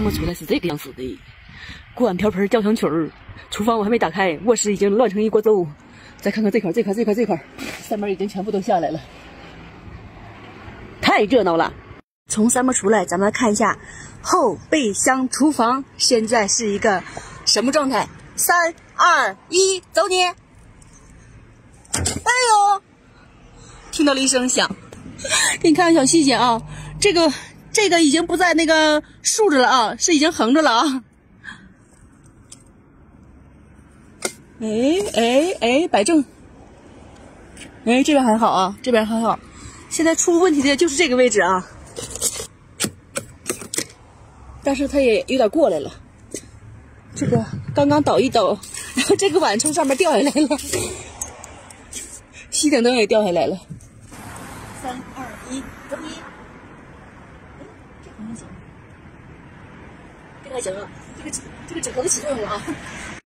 看不出来是这个样子的。锅碗瓢盆交响曲儿，厨房我还没打开，卧室已经乱成一锅粥。再看看这块，上面已经全部都下来了，太热闹了。从山坡出来，咱们来看一下后备箱厨房现在是一个什么状态？3、2、1，走你！哎呦，听到了一声响，给你看看小细节啊，这个已经不在那个竖着了啊，是已经横着了啊。哎，摆正。哎，这边还好啊，这边还好。现在出问题的就是这个位置啊，但是它也有点过来了。这个刚刚倒一倒，然后这个碗从上面掉下来了，熄顶灯也掉下来了。3、2、1，走你！这好像行，这个还行啊，这个整合的起作用了啊。